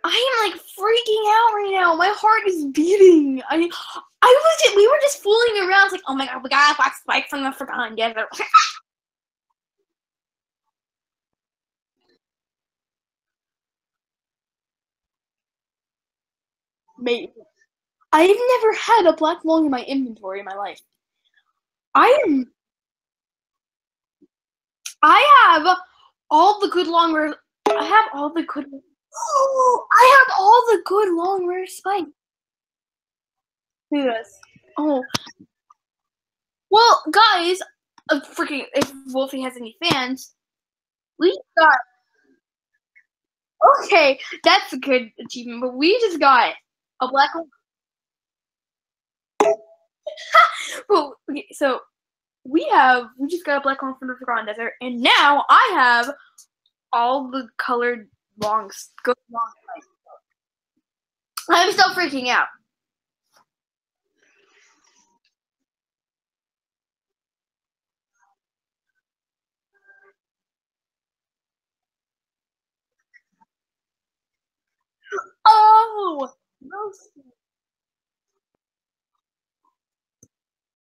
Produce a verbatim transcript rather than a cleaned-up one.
I am like freaking out right now. My heart is beating. I I was just, we were just fooling around. It's like, oh my god, we got a black spike from the Forgotten Desert. Maybe. I've never had a black lung in my inventory in my life. I am. I have all the good long rare. I have all the good. Oh, I have all the good long rare spikes. Do this. Oh, well, guys, uh, freaking, if Wolfie has any fans, we got, okay, that's a good achievement, but we just got a black hole. Well, okay, so we have, we just got a black hole from the Forgotten Desert, and now I have all the colored long, good long spikes. I'm still freaking out. Oh, no.